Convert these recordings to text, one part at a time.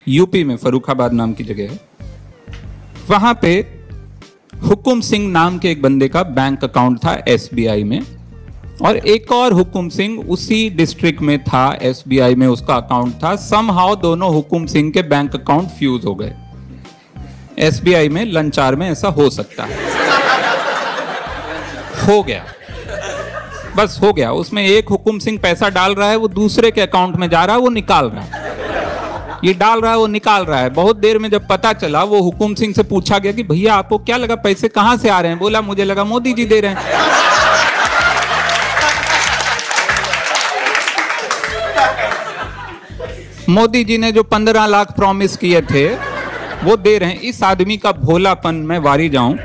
UP में फर्रुखाबाद नाम की जगह है। वहां पे हुकुम सिंह नाम के एक बंदे का बैंक अकाउंट था एसबीआई में, और एक और हुकुम सिंह उसी डिस्ट्रिक्ट में था, एसबीआई में उसका अकाउंट था। समहाउ दोनों हुकुम सिंह के बैंक अकाउंट फ्यूज हो गए। एसबीआई में लंच आवर में ऐसा हो सकता है, हो गया, बस हो गया। उसमें एक हुकुम सिंह पैसा डाल रहा है, वो दूसरे के अकाउंट में जा रहा है, वो निकाल रहा है, ये डाल रहा है, वो निकाल रहा है। बहुत देर में जब पता चला, वो हुकुम सिंह से पूछा गया कि भैया आपको क्या लगा पैसे कहां से आ रहे हैं? बोला मुझे लगा मोदी जी दे रहे हैं। मोदी जी ने जो 15 लाख प्रॉमिस किए थे वो दे रहे हैं। इस आदमी का भोलापन मैं वारी जाऊं।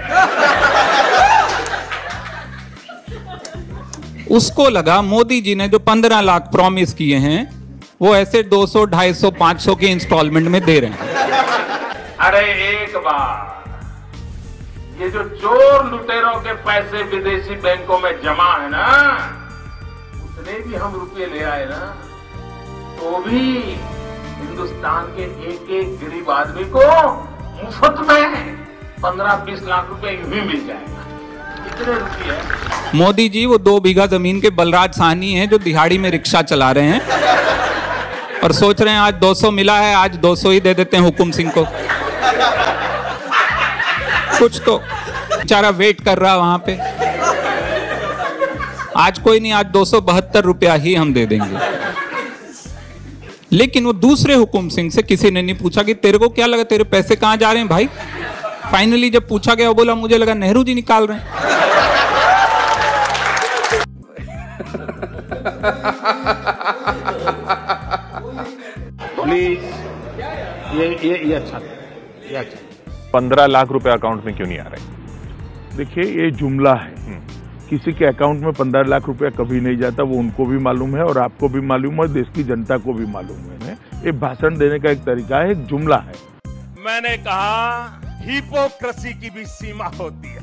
उसको लगा मोदी जी ने जो 15 लाख प्रॉमिस किए हैं वो ऐसे 200, 250, 500 के इंस्टॉलमेंट में दे रहे हैं। अरे एक बार ये जो चोर लुटेरों के पैसे विदेशी बैंकों में जमा है ना, उतने भी हम रुपये ले आए ना, तो भी हिंदुस्तान के एक एक गरीब आदमी को मुफ्त में 15-20 लाख रुपए यूं ही मिल जाएगा। कितने रुपये? मोदी जी वो 2 बीघा जमीन के बलराज साहनी हैं जो दिहाड़ी में रिक्शा चला रहे हैं और सोच रहे हैं आज 200 मिला है, आज 200 ही दे देते हैं हुकुम सिंह को। कुछ तो बेचारा वेट कर रहा वहां पे, आज कोई नहीं, आज 272 रुपया ही हम दे देंगे। लेकिन वो दूसरे हुकुम सिंह से किसी ने नहीं पूछा कि तेरे को क्या लगा, तेरे पैसे कहां जा रहे हैं भाई? फाइनली जब पूछा गया, वो बोला मुझे लगा नेहरू जी निकाल रहे हैं। प्लीज ये अच्छा, 15 लाख रुपए अकाउंट में क्यों नहीं आ रहे? देखिए ये जुमला है, किसी के अकाउंट में 15 लाख रुपया कभी नहीं जाता, वो उनको भी मालूम है और आपको भी मालूम है, देश की जनता को भी मालूम है। ये भाषण देने का एक तरीका है, एक जुमला है। मैंने कहा हिपोक्रेसी की भी सीमा होती है।